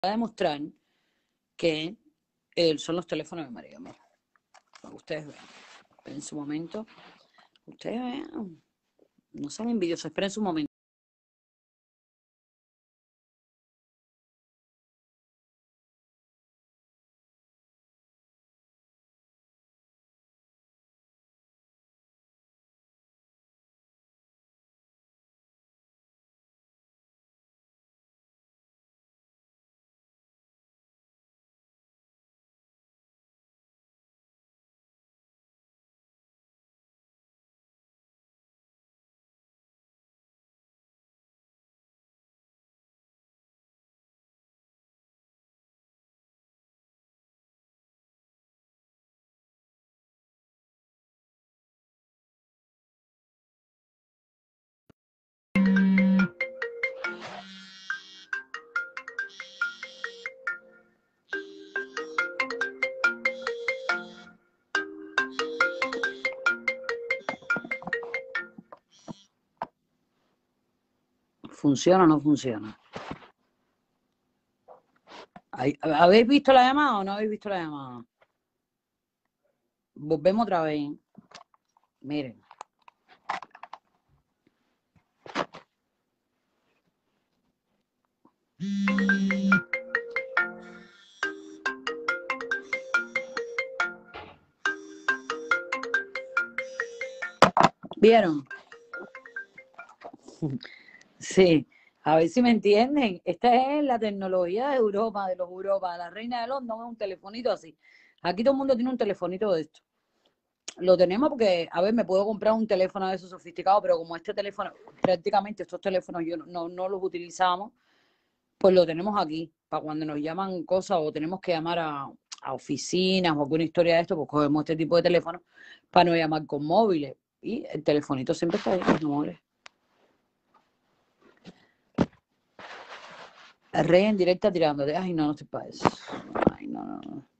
a demostrar que son los teléfonos de María. Mira, para que ustedes vean. Esperen su momento. Ustedes vean. No sean envidiosos, esperen su momento. ¿Funciona o no funciona? ¿Habéis visto la llamada o no habéis visto la llamada? Volvemos otra vez. Miren. ¿Vieron? Sí, a ver si me entienden. Esta es la tecnología de Europa, de los Europa. La reina de London es un telefonito así. Aquí todo el mundo tiene un telefonito de esto. Lo tenemos porque, a ver, me puedo comprar un teléfono de esos sofisticados, pero como este teléfono, prácticamente estos teléfonos yo no los utilizamos, pues lo tenemos aquí, para cuando nos llaman cosas o tenemos que llamar a oficinas o alguna historia de esto, pues cogemos este tipo de teléfono para no llamar con móviles. Y el telefonito siempre está ahí, no móviles. El rey en directa tirándote. Ay, no, no estoy para eso. Ay, no.